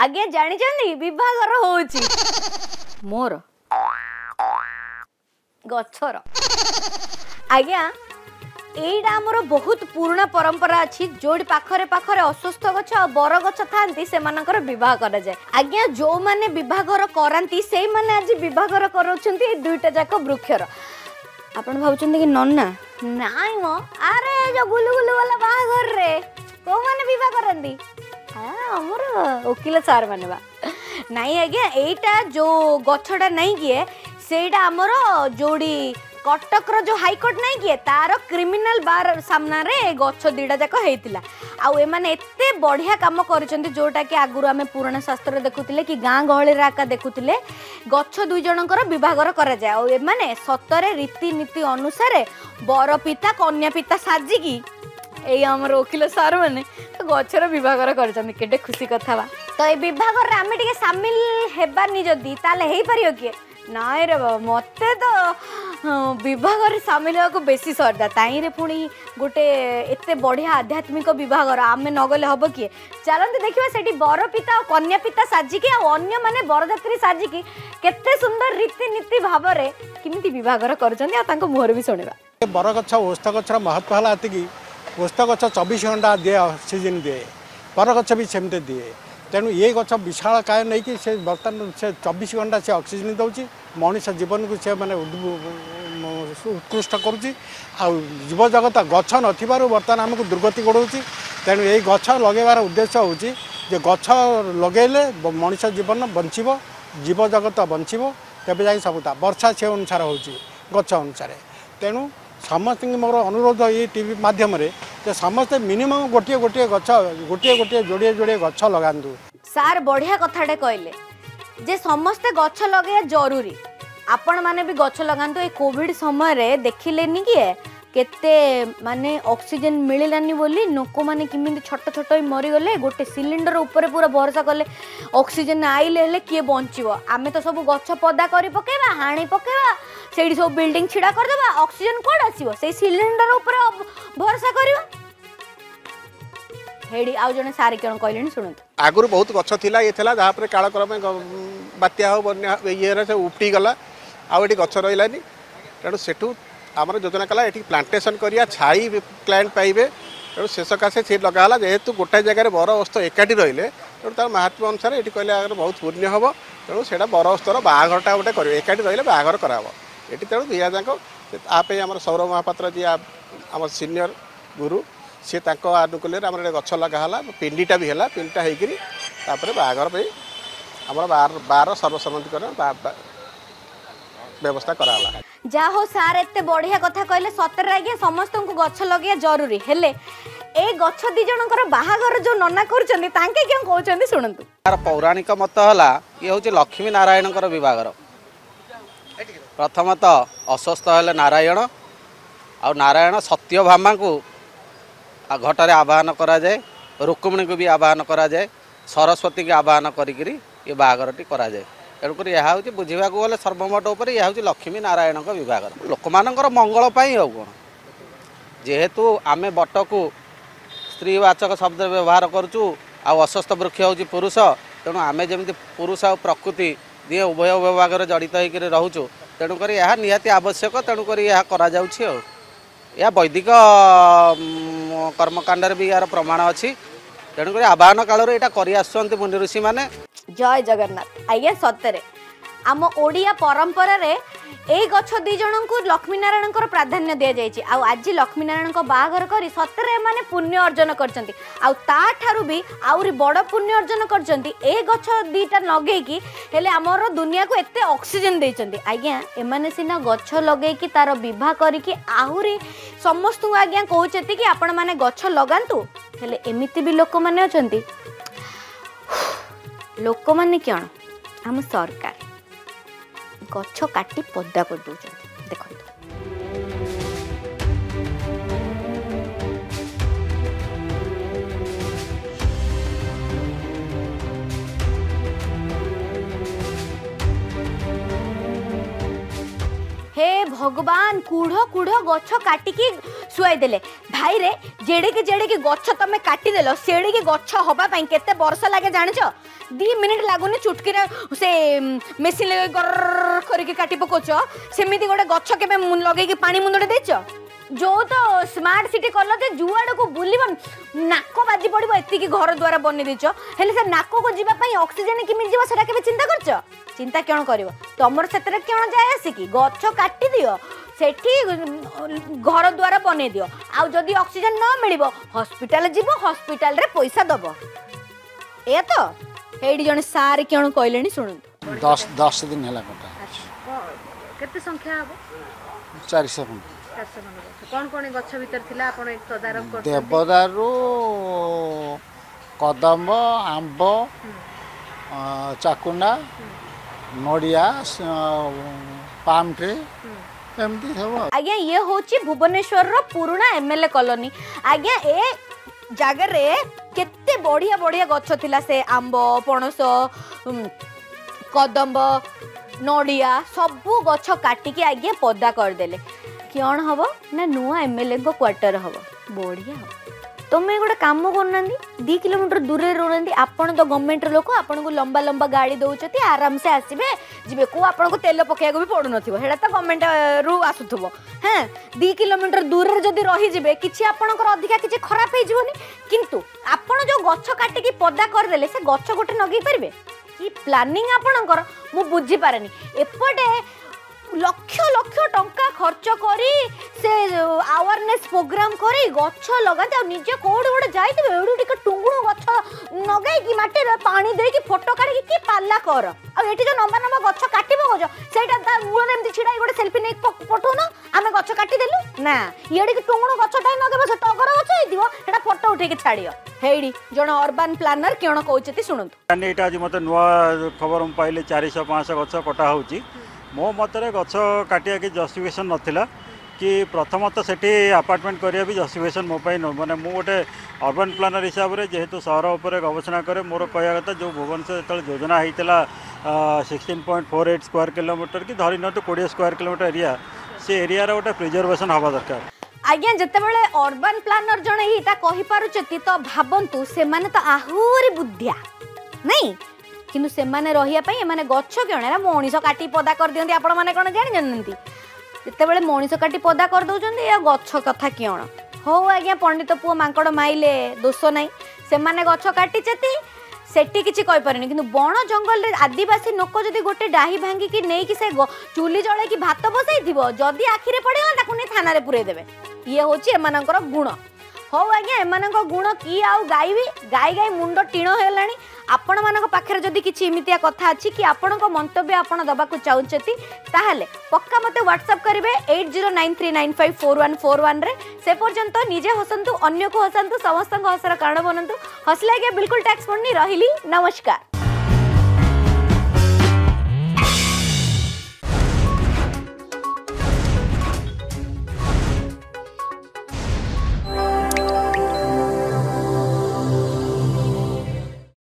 आज्ञा जानी विभागर होची मोर गछर आज्ञा एटा आमर बहुत पुराना परंपरा अच्छी जोड़ी पाखरे पाखरे अस्वस्थ गछ और बर गछ थांती से मानकर विवाह करा जाए आज्ञा जो माने विवाहर करांती से माने आज विवाहर करोछंती दुईटा जाक वृक्षर आपण भाबुछंती कि नन्ना नाई मो अरे जो गुलु गुलु वाला बाहाघर रे को माने विवाह करंती हमर वकील सार माने बा नहीं आज्ञा एटा जो गछटा नहीं किए सेटा आमर जोड़ी कटक जो हाईकोर्ट नहीं किए तार क्रिमिनाल बार सामना रे गछ दीटा जाक होता आउ एमाने एते बढ़िया काम करिसेंती जोटा कि आगुरु आमे पुराना शास्त्र देखुतिले कि गाँ गहली राका देखुतिले गछ दुई जनकर विभागर करा जाए और एमाने सतरे रीतिनीति अनुसार बर पिता कन्या पिता साजिकी एई हमर वकील सार माने तो गछर विभागर करछन केटे खुशी कथा बा तो ए विभागर रे आमे टिके शामिल हेबानी जदी ताले हेई परियो के नाई रे बाबा मते तो विभागर सामिल होगा बेसी सरदा ताई रे पुणी गोटे एते बढ़िया आध्यात्मिक विभागर आमे नगले हब किए चलते देखिबा सेठी बर पिता और कन्या पिता साजिकी आ अन्य माने बरजात्री साजिकी केते सुंदर रीतिनीति भाव रे किमिति विभागर करछन आ तांको मुहर भी सुनेबा बरगछ ओस्थ गछर महत्व हला एतिकी ओस्थ गछ 24 घंटा दिए ऑक्सीजन दिए बरगछ भी सेमते दिए तेणु ये गछ विशाल काय नहीं कि से बर्तमान से 24 घंटा से ऑक्सीजन दौची मनुष्य जीवन को से माने उत्कृष्ट करुच्ची जीव जगत गछ नथिबारु बर्तमान आमको दुर्गति गड़ौची तेणु ये गछ लगेबार उद्देश्य होची जे गछ लगेले मनुष्य जीवन बंचिबो जीव जगत बंचिबो तेबे जाई सबुता वर्षा से अनुसार होची गछ अनुसार तेणु समस्त मोर अनुरोध ये टीवी माध्यम रे जे समस्त मिनिमम गोटे गोटे गछ गोटे गोटे जोड़े जोड़े गछ लगांदु सार बढ़िया कथाटे कहले जे समस्ते गछ लगे जरूरी आपण माने भी गछ लगांतु ए कोविड समय रे देखिलेनी कि केते माने ऑक्सीजन मिलिलानी बोली लोक माने किमिति छोट छोट मरी गले गोटे सिलिंडर ऊपर पूरा भरोसा कले ऑक्सीजन आइले हेले किए बंचिबो आमे तो सब गछ पदा करी पकेबा हाणी पकेबा सेठी सब बिल्डिंग छिड़ा कर देबा ऑक्सीजन कोड आसीबो से सिलिंडर ऊपर भरोसा करियो हेडी आउ जने सारी केन कहलेनी सुनत आगुर बहुत गछ थिला ये थिला जहा पर कालक्रमे बात्या हो बन्या ये रे से उपटी गला आ एटी गछ रहिलानी तेणु सेठू आमर योजना कला ये प्लांटेसन करिया छाई क्लाइंट पाइबे तेणु शेष कासे से लगाला जेहेतु गोटे जगह बर अस्त एकाठी रहिले तेणु तार महात्मा अनुसार ये कहले आगर बहुत पुण्य हम तेणु से बर अस्तर बाघरटा गोटे कर एकाठी रहिले बाघर कराब ये तेणु दिया जाक आपे आम सौरभ महापात्र जी आम सीनियर गुरु सी आनुकूल्य आम गछ लगाला पिंडीटा भी है पिंडीटा होकर बाघर आम बार सर्वसम्मतिकरण व्यवस्था कराला जा हो सार एते बढ़िया कथा कहले सतर आज्ञा समस्त को गछ लगे जरूरी हेले ए गछ दी जनकर बाहागर जो नन्ना करछन्ती तांके क्यों कहछन्ती सुनंतु तार पौराणिक मत हला ये होची लक्ष्मी नारायण विभागर प्रथमतः अस्वस्थ हेले नारायण आ नारायण सत्यभामा को घटरे आवाहन करा जाए रुक्मिणी को भी आवाहन करा जाए सरस्वती के आवाहन करी ये बाहागरटी करा जाए तेणुक यह हूँ बुझा गले सर्वमोट उपर यह हूँ लक्ष्मी नारायण विभाग लोक मानकर मंगल पाई हो कौन जेहेतु आमे बट को स्त्रीवाचक शब्द व्यवहार करुचु अस्वस्थ वृक्ष हूँ पुरुष तेणु आमे जमी पुरुष आ प्रकृति दिए उभय विभाग जड़ित होकर रोचु तेणुक यह निहाती आवश्यक तेणुक यह करा यह वैदिक कर्मकांड भी यार प्रमाण अच्छी तेणुक आवाहन काल कर मुनि ऋषि मैंने जय जगन्नाथ आज्ञा सतरे आम ओडिया परंपरा रे ए गछ दी जन को लक्ष्मी नारायण प्राधान्य दि जाइए आज लक्ष्मी नारायण बाहागर कर सतरे माने पुण्य अर्जन करछंती ठारू भी आउरी बड़ पुण्य अर्जन करछंती ए गछ दीटा लगेकी हेले हमर दुनिया को एते ऑक्सीजन देछंती आज्ञा एमाने सिना गछ लगेकी तार विवाह करिकी आहुरी समस्त आज्ञा कहउछती कि आपण माने गछ लगांतु हेले एमिति भी लोक माने अछंती लोक माने कौन आम सरकार गछ काटी पदा कर दौरान देखो हे भगवान कूढ़ कूढ़ गछ काटिकी शुआई देले भाई रे जेड़े गछ तमे काटिदेल सेड़े गछ हवा केते वर्ष लागे जानिच 2 मिनिट लागुनी चुटकी से मेसीन लगे गर्र करके काटी पकोच सेमिति गोटे गछ केबे लगे पानी मुंडे देच जो तो स्मार्ट सिटी कल जे जुआड़ को बुल नाक बाजी पड़ो एति घर द्वारा बनी देच हेले से नाक को जीवाई ऑक्सीजन किमी जीव से चिंता कर चिंता क्यों कर तुम से क्यों जाए आसिक गछ काटी दियो सेठी घर द्वारा बने दियो आउ जदि ऑक्सीजन न मिल हॉस्पिटल जीव हॉस्पिटल रे पैसा दब ए तो एडी जने सार क्यों कहले शुणु 10 दिन है केते संख्या हबो 400 कौन कौन गछ भीतर थिला आपण एक तदारक कर देवदारू कदम्ब आंब चाकुंडा नड़िया पाम ट्री एमती सब आज्ञा ये होची भुवनेश्वर रो पुराना एमएलए कॉलोनी आज्ञा ए जगह रे केते बढ़िया बढ़िया गछ थिला से आंब पणस कदम्ब नड़िया सबू गछ काटिकी आज्ञा पदा करदेले कौन हम ना नुआ एमएलए को क्वार्टर हम बढ़िया हम तुम्हें गोटे कम करना 2 किलोमीटर दूर रोना आपन तो गवर्नमेंट लोक आपन को लंबा लंबा गाड़ी दौरान आराम से आसबे जी को आपन को तेल पकड़ा भी पड़ू ना तो गवर्नमेंट रु आसुव हाँ 2 किलोमीटर दूर जदि रहीजे कि आपंकर अधिका किसी खराब हो किंतु आपन जो गछ काटिकी पदा करदे से गछ गोटे नगे पारे कि प्लानिंग आपणकर मु बुझी पारेनी एपटे लक्ष लक्ष टंका खर्च करी से अवेयरनेस प्रोग्राम करी गछ लगाते निजे कोड गोटे जाइए एडू टिके टुंगुणु गछ नगे कि माटी रे पानी दे कि फोटो काढी कि पाला कर आ एठी जो नंबर नंबर गछ काटिबो गछ सेटा ता मूल एमती छिडाई गोटे सेल्फी नै पठोनो आमे गछ काटी देलु ना येडी कि टुंगुणु गछ टाइ नगे बस टगर गछ हेदिवो एटा फोटो उठे के छाडियो हेडी जण अर्बन प्लानर केण कहउचती सुनंतु एटा आज मते नुवा खबर हम पाइले 400 500 गछ कटा होउची मो मतरे गछ काटिया कि जस्टिफिकेशन नथिला कि प्रथमतः सेठी अपार्टमेंट करिया भी जस्टिफिकेशन मो पाई माने मु गोटे अर्बन प्लानर हिसाब से जेहेतु सहर उपर गवेषणा करे मोर कहया कथा जो भुवनेश्वर जो योजना होता 16.48 स्क्वायर किलोमीटर कि धरी न 20 स्क्वायर किलोमीटर एरिया से एरिया गोटे प्रिजर्वेशन हवा दरकार आज्ञा जितेबाला अर्बन प्लानर जड़े यहाँ कही पारुचती तो भावतु से तो आहुरी बुद्धिया नहीं किंतु से रही गछ क्या मनीष काटी पदा कर दिखती आपण मैंने कौन जानते जितेबाला मनीष काटी पदा कर दौरान या गछ कथा क्यों हो आज्ञा पंडित पुओ मांकड़ माइले दोष नहीं से गछ काटी सेठी किसी कहीपरेनि कि बण जंगल आदिवासी लोक जदि गोटे डाही भांगिकी नहीं कि से चूली जड़े कि भात बसई जदि आखिरे पड़ेगा ताकू नहीं थाना पुरे देवे ये हूँ एमानकर गुण हो आज्ञा एमानक गुण कि आउ गाइबी गाई गाई मुंड टीण होगा आपण मान पाखे जदि किसी एमितिया कथा अच्छी कि आपण मंतव्य आपण दबाक चाहते ताहले पक्का मते व्हाट्सएप करेंगे 8093954141 रे से पर्यंत निजे हसंतु अन्य को हसंतु समस्त हसर कारण बनंतु हसले बिल्कुल टैक्स पड़नी रही नमस्कार।